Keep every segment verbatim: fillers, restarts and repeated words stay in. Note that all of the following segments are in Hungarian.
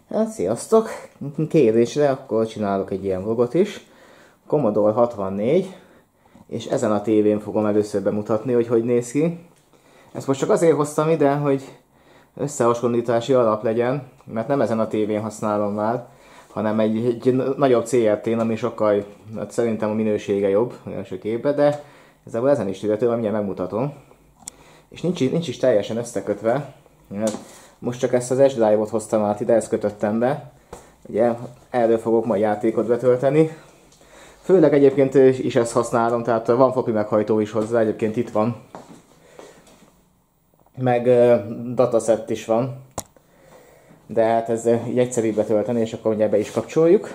Hát sziasztok! Kérdésre akkor csinálok egy ilyen vlogot is. Commodore hatvannégy, és ezen a tévén fogom először bemutatni, hogy hogy néz ki. Ezt most csak azért hoztam ide, hogy összehasonlítási alap legyen, mert nem ezen a tévén használom már, hanem egy, egy nagyobb cé er té-n, ami sokkal, hát szerintem a minősége jobb első képben, de ezzel ezen is illetően mindjárt megmutatom. És nincs, nincs is teljesen összekötve. Most csak ezt az es drive-ot hoztam át ide, ezt kötöttem be. Ugye erről fogok majd játékot betölteni. Főleg egyébként is ezt használom, tehát van floppy meghajtó is hozzá, egyébként itt van. Meg uh, dataset is van. De hát ez így egyszerűbb betölteni, és akkor ugye be is kapcsoljuk.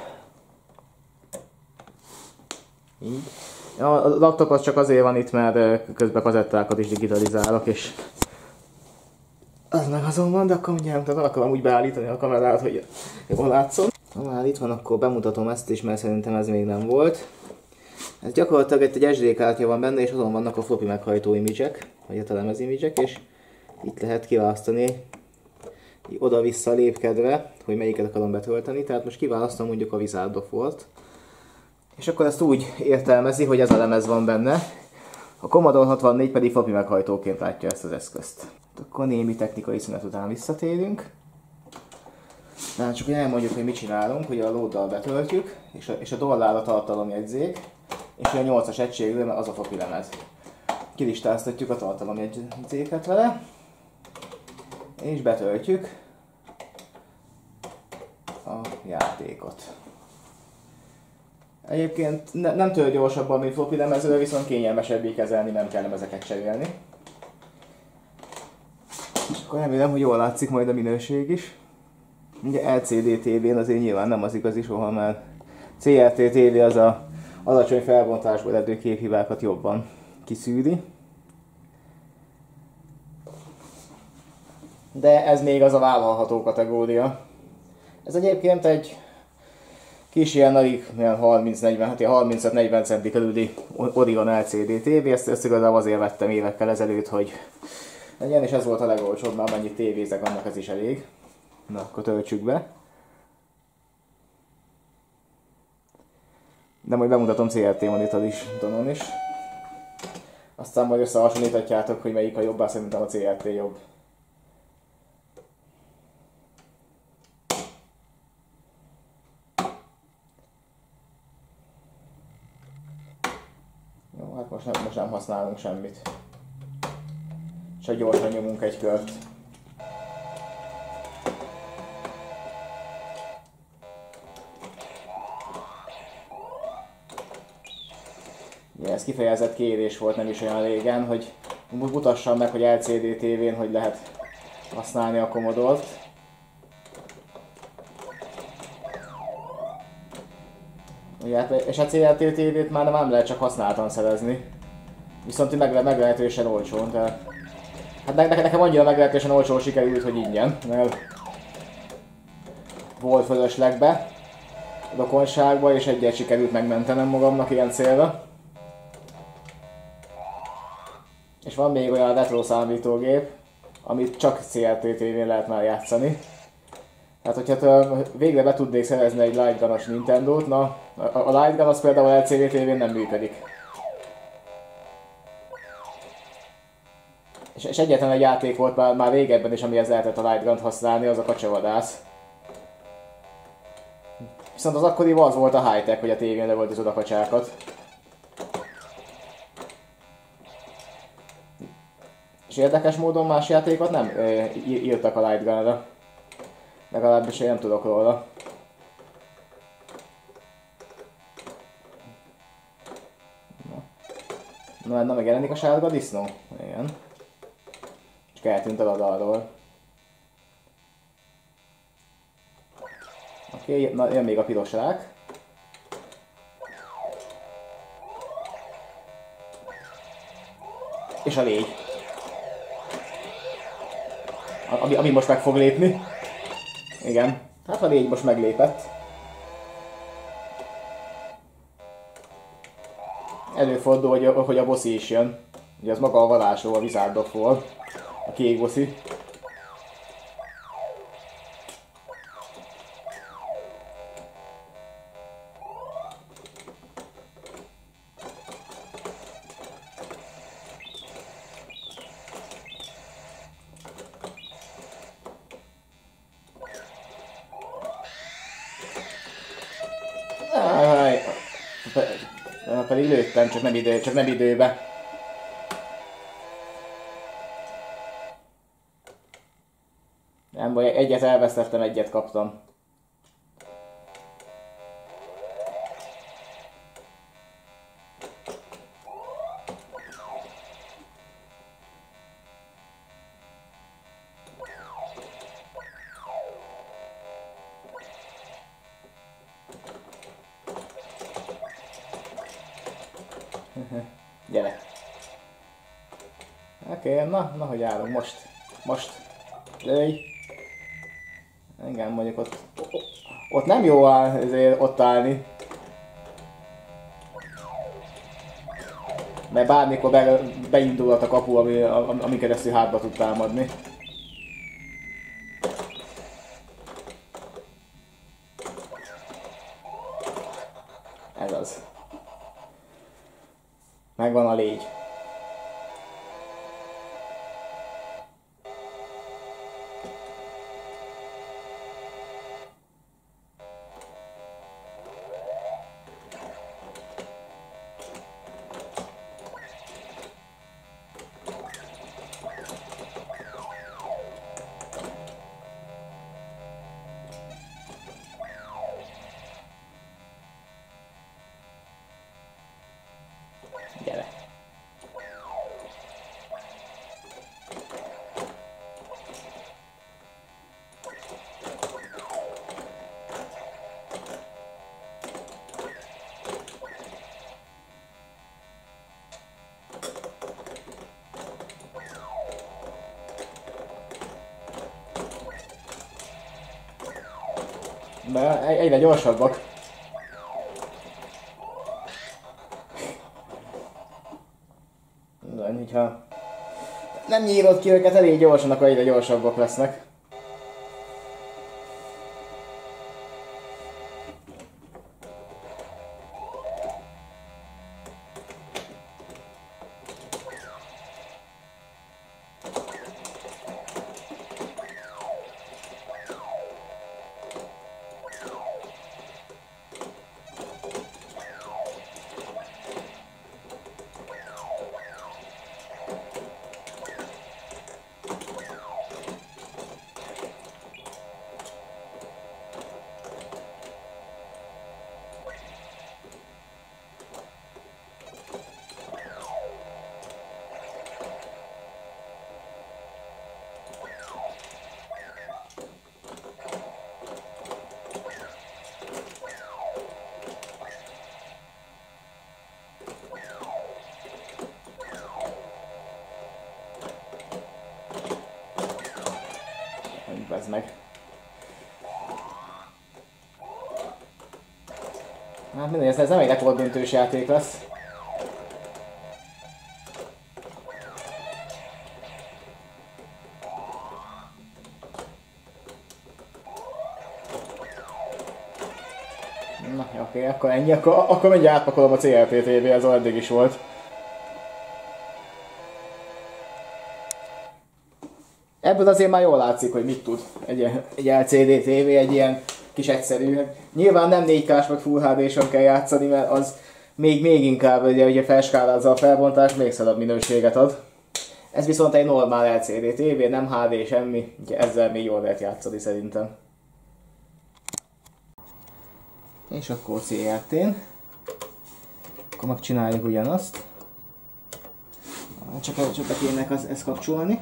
Így. A laptop az csak azért van itt, mert közben kazettákat is digitalizálok, és az meg azon van, de akkor mindjárt akarom úgy beállítani a kamerát, hogy jól látszom. Ha már itt van, akkor bemutatom ezt is, mert szerintem ez még nem volt. Ez gyakorlatilag egy es dé kártya van benne, és azon vannak a floppy meghajtó imidzsek, vagy a lemez imidzsek, és itt lehet kiválasztani oda-vissza lépkedve, hogy melyiket akarom betölteni. Tehát most kiválasztom mondjuk a Wizard of War-t. És akkor ezt úgy értelmezi, hogy ez a lemez van benne. A Commodore hatvannégy pedig floppy meghajtóként látja ezt az eszközt. Akkor némi technikai szünet után visszatérünk. De csak elmondjuk, hogy mit csinálunk, hogy a loaddal betöltjük, és a, és a dollár a tartalomjegyzék, és a nyolcas egységről az a floppy lemez. Kilistáztatjuk a tartalomjegyzéket vele, és betöltjük a játékot. Egyébként ne, nem től gyorsabban, mint floppy lemezről, viszont kényelmesebbé kezelni, nem kell lemezeket cserélni. És akkor remélem, hogy jól látszik majd a minőség is. Ugye el cé dé tévén azért nyilván nem az igazi soha, mert cé er té tévé az a alacsony felbontásból eredő képhibákat jobban kiszűri. De ez még az a vállalható kategória. Ez egyébként egy kis ilyen alig harminc-negyven, hát harmincöt-negyven centi körüli Orion el cé dé tévé, ezt, ezt igazából azért vettem évekkel ezelőtt, hogy legyen, és ez volt a legolcsóbb, már mennyit tévézek, annak ez is elég. Na, akkor töltsük be. De majd bemutatom cé er té monitor is, tonon is. Aztán majd összehasonlíthatjátok, hogy melyik a jobb, bár szerintem a cé er té jobb. Jó, hát most nem, most nem használunk semmit. Csak gyorsan nyomunk egy kört. Ja, ez kifejezett kérés volt nem is olyan régen, hogy mutassam meg, hogy el cé dé tévén hogy lehet használni a Commodore-t. Ugye, és a cé er té tévét már nem lehet csak használtan szerezni. Viszont meg, meglehetősen olcsón. Tehát, hát ne, nekem annyira meglehetősen olcsón sikerült, hogy ingyen. Mert volt fölöslegbe, a dokonságba, és egyet sikerült megmentenem magamnak ilyen célra. És van még olyan retro számítógép, amit csak cé er té tévén lehet már játszani. Tehát, hogyha végre be tudnék szerezni egy Light Gun-os Nintendót, na, a Light Gun az például el cé dé tévén nem működik. És, és egyetlen egy játék volt már, már régebben is, amihez lehetett a Light Gun-t használni, az a Kacsavadász. Viszont az akkoriban az volt a high-tech, hogy a tévén lövöldözöd a kacsákat. És érdekes módon más játékot nem ö, írtak a Light Gun-ra. Legalábbis én nem tudok róla. Na, na megjelenik a sárga disznó? Igen. Csak eltűnt a radarról. Oké, okay, jön még a piros rák. És a légy. Ami, ami most meg fog lépni. Igen, hát a légy most meglépett. Előfordul, hogy a, hogy a bosszi is jön. Ugye az maga a varázsló, a Wizard of War. A kék bosszi. annak pedig lőttem, csak nem, idő, csak nem időbe. Nem baj, egyet elvesztettem, egyet kaptam. Gyere. Oké, okay, na, na, hogy állunk most. Most. Lőj. Igen, mondjuk ott... Ott nem jó áll, ezért ott állni. Mert bármikor be, beindulhat a kapu, ami, ami keresztül hátba tud támadni. Ez az. Megvan a légy. Gyere. De egyre gyorsabbak. Ha nem nyírod ki őket elég gyorsan, akkor egyre gyorsabbak lesznek. Ez meg. Hát mindegy, ez nem egy rekorddöntős játék lesz. Na, oké, okay, akkor ennyi, akkor, akkor mindjárt átpakolom a cé el pé té vé, ez eddig is volt. Ebből azért már jól látszik, hogy mit tud egy, egy el cé dé té vé, egy ilyen kis egyszerű. Nyilván nem négy ká-s vagy Full há dé-sen kell játszani, mert az még, még inkább, ugye, ugye felskálázza a felbontást, még szarabb minőséget ad. Ez viszont egy normál el cé dé té vé, nem há dé, semmi, ugye ezzel még jól lehet játszani szerintem. És akkor cé er té-n. Akkor megcsináljuk ugyanazt. Csak, csak be kéne ezt kapcsolni.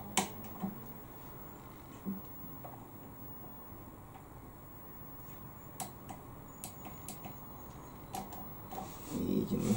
Így.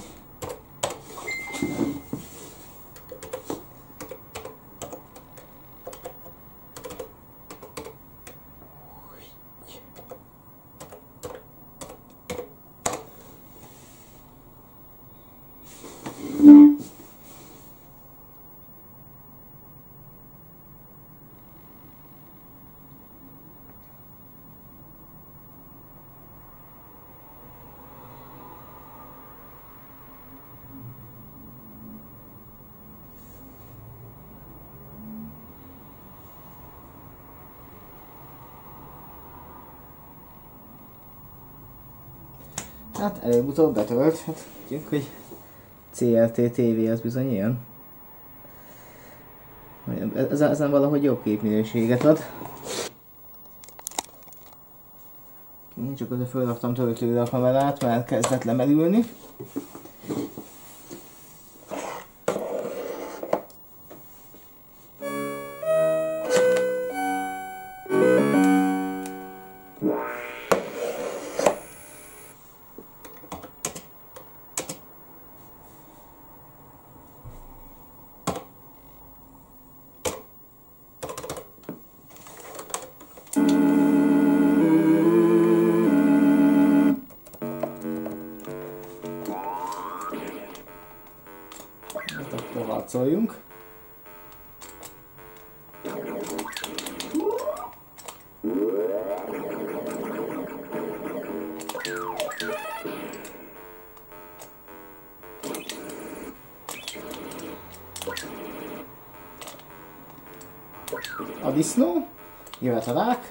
Hát előbb-utóbb betölt, hát tudjuk, hogy cé el té té vé az bizony ilyen. Ezen, ezen valahogy jobb képminőséget ad. Én csak oda fölraktam töltőre a kamerát, mert kezdett lemerülni. Harcoljunk. A disznó, jöhet a rák.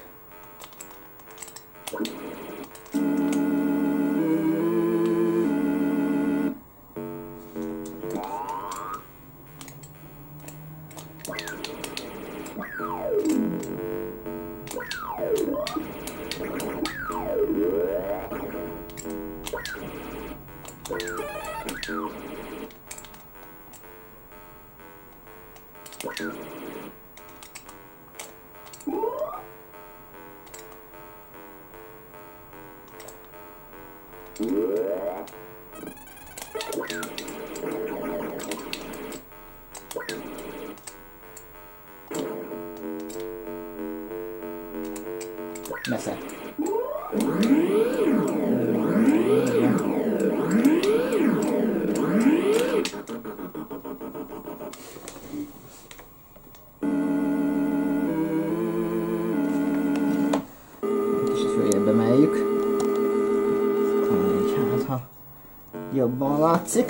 Nesze. Kicsit följebb emeljük. Talán így, hát ha jobban látszik.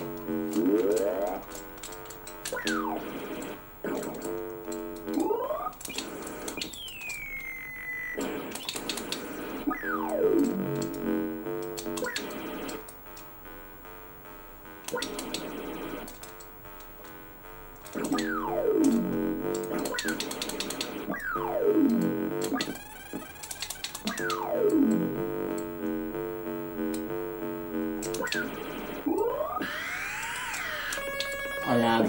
Anyád.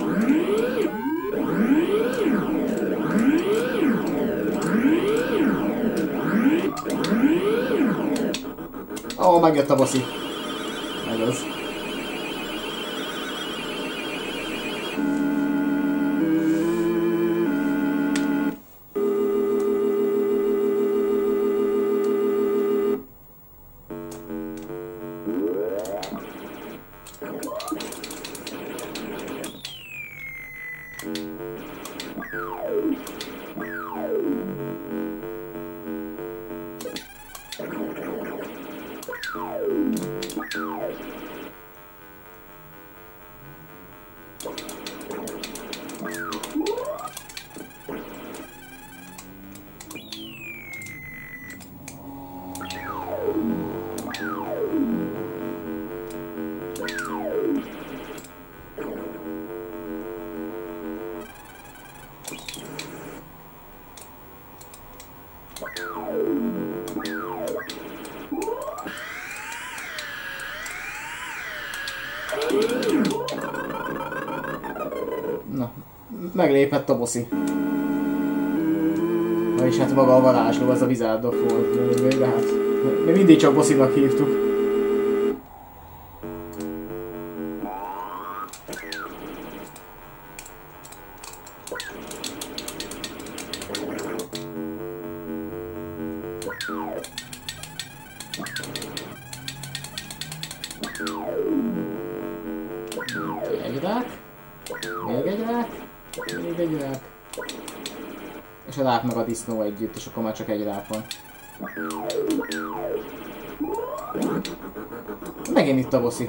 Ó, oh, megjött a bossi. Meg az. Na, meglépett a bossi. Vagyis hát maga a varázsló, az a Wizardok volt, de hát mi mindig csak bossinak hívtuk. Egy rák, még egy rák, még egy rák, és a rák meg a disznó együtt, és akkor már csak egy rák van. Megint itt a bossi.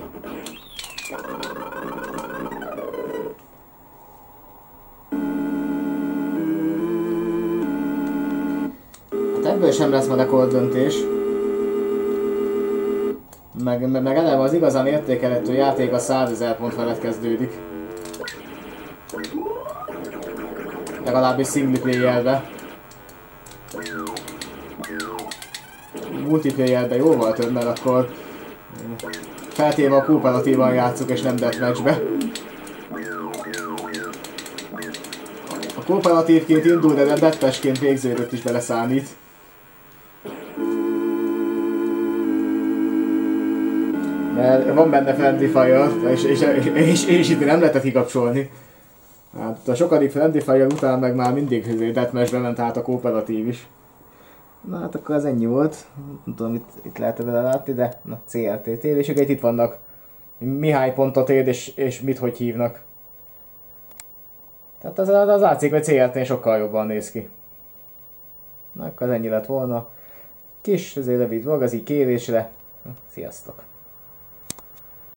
Hát ebből sem lesz már rekord döntés. Meg, meg, meg eleve az igazán értékelhető játék a százezer pont felett kezdődik. Legalábbis single playerbe. Multiplayerbe jóval több, mert akkor feltéve a kooperatívan játszok és nem deathmatchbe. A kooperatívként indul, de deathmatchként végződött is beleszámít. Mert van benne Friendly Fire, és, és, és, és, és itt nem lehetett kikapcsolni. Hát a sokadik Friendly Fire után meg már mindig deathmatchbe ment át a kooperatív is. Na hát akkor ez ennyi volt. Nem tudom, itt, itt lehet vele látni, de na, cé er té tévéseket itt vannak. Mihály pontot ér és, és mit hogy hívnak. Tehát az, az látszik, hogy cé er té sokkal jobban néz ki. Na akkor ez ennyi lett volna. Kis, ezért rövid vlog, az így kérésre. Sziasztok!